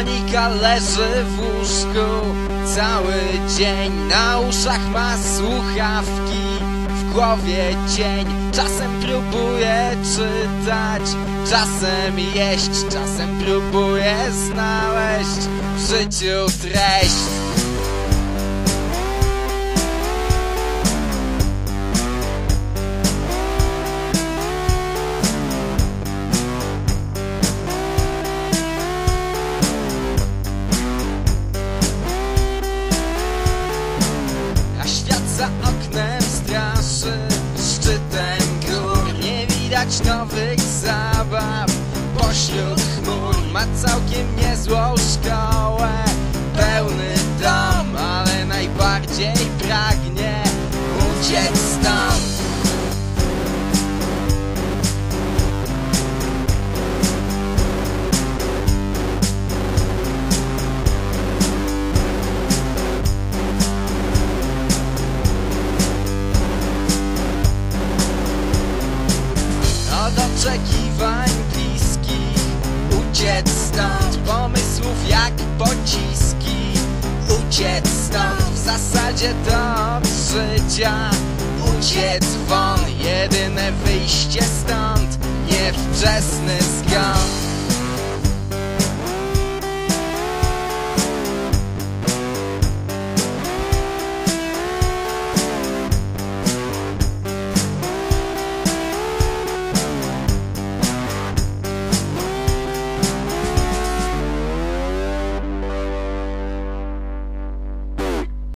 Monika leży w łóżku cały dzień, na uszach ma słuchawki, w głowie cień. Czasem próbuje czytać, czasem jeść, czasem próbuje znaleźć w życiu treść. Za oknem straszy szczytem gór, nie widać nowych zabaw pośród chmur. Ma całkiem niezłą szkołę, pełny dom, ale najbardziej pragnie uciec stąd. Od oczekiwań bliskich uciec stąd, pomysłów jak pociski uciec stąd. W zasadzie to od życia uciec won, jedyne wyjście stąd niewczesny zgon.